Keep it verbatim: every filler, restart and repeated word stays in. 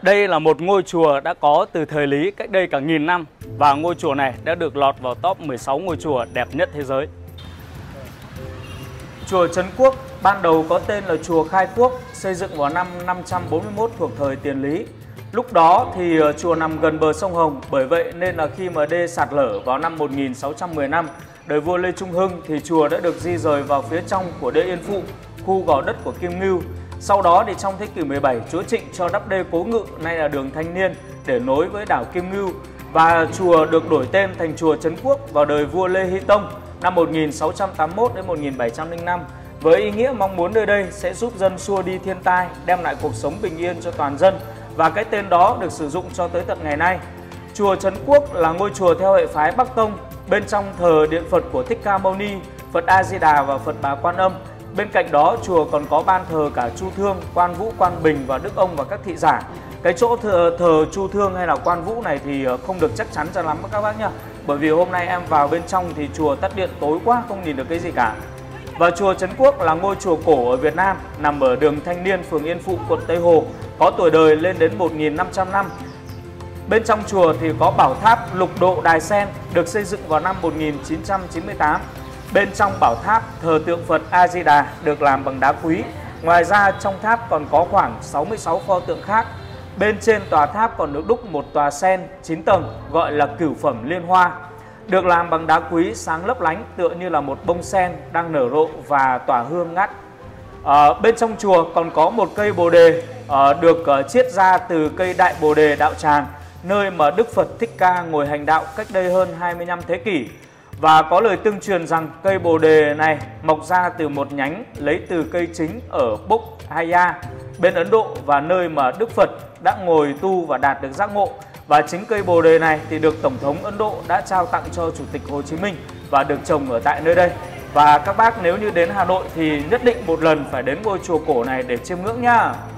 Đây là một ngôi chùa đã có từ thời Lý cách đây cả nghìn năm và ngôi chùa này đã được lọt vào top mười sáu ngôi chùa đẹp nhất thế giới. Chùa Trấn Quốc ban đầu có tên là chùa Khai Quốc, xây dựng vào năm năm trăm bốn mươi mốt thuộc thời Tiền Lý. Lúc đó thì chùa nằm gần bờ sông Hồng, bởi vậy nên là khi mà đê sạt lở vào năm một nghìn sáu trăm mười lăm, đời vua Lê Trung Hưng thì chùa đã được di rời vào phía trong của đê Yên Phụ, khu gò đất của Kim Ngưu. Sau đó thì trong thế kỷ mười bảy, chúa Trịnh cho đắp đê Cố Ngự, nay là đường Thanh Niên, để nối với đảo Kim Ngưu, và chùa được đổi tên thành chùa Trấn Quốc vào đời vua Lê Hy Tông năm một nghìn sáu trăm tám mươi mốt đến một nghìn bảy trăm lẻ năm, với ý nghĩa mong muốn nơi đây sẽ giúp dân xua đi thiên tai, đem lại cuộc sống bình yên cho toàn dân, và cái tên đó được sử dụng cho tới tận ngày nay. Chùa Trấn Quốc là ngôi chùa theo hệ phái Bắc Tông, bên trong thờ điện Phật của Thích Ca Mâu Ni, Phật A Di Đà và Phật Bà Quan Âm. Bên cạnh đó chùa còn có ban thờ cả Chu Thương, Quan Vũ, Quan Bình và Đức Ông và các thị giả. Cái chỗ thờ, thờ Chu Thương hay là Quan Vũ này thì không được chắc chắn cho lắm các bác nhá, bởi vì hôm nay em vào bên trong thì chùa tắt điện tối quá, không nhìn được cái gì cả. Và chùa Trấn Quốc là ngôi chùa cổ ở Việt Nam, nằm ở đường Thanh Niên, phường Yên Phụ, quận Tây Hồ, có tuổi đời lên đến một nghìn năm trăm năm. Bên trong chùa thì có bảo tháp Lục Độ Đài Sen, được xây dựng vào năm một nghìn chín trăm chín mươi tám. Bên trong bảo tháp thờ tượng Phật A Di Đà được làm bằng đá quý. Ngoài ra trong tháp còn có khoảng sáu mươi sáu pho tượng khác. Bên trên tòa tháp còn được đúc một tòa sen chín tầng gọi là Cửu Phẩm Liên Hoa, được làm bằng đá quý sáng lấp lánh tựa như là một bông sen đang nở rộ và tỏa hương ngát. À, bên trong chùa còn có một cây bồ đề à, được uh, chiết ra từ cây đại bồ đề đạo tràng, nơi mà Đức Phật Thích Ca ngồi hành đạo cách đây hơn hai mươi lăm thế kỷ. Và có lời tương truyền rằng cây bồ đề này mọc ra từ một nhánh lấy từ cây chính ở Bốc Haya bên Ấn Độ, và nơi mà Đức Phật đã ngồi tu và đạt được giác ngộ. Và chính cây bồ đề này thì được Tổng thống Ấn Độ đã trao tặng cho Chủ tịch Hồ Chí Minh và được trồng ở tại nơi đây. Và các bác nếu như đến Hà Nội thì nhất định một lần phải đến ngôi chùa cổ này để chiêm ngưỡng nhá.